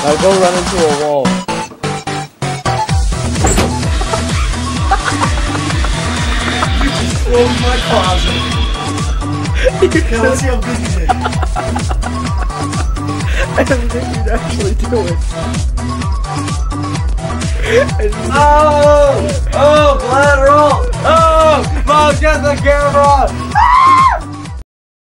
Now go run into a wall. Close my closet. Okay, let's see how good you did. I didn't think you'd actually do it. Oh! Oh, collateral! Oh! Mom, get the camera!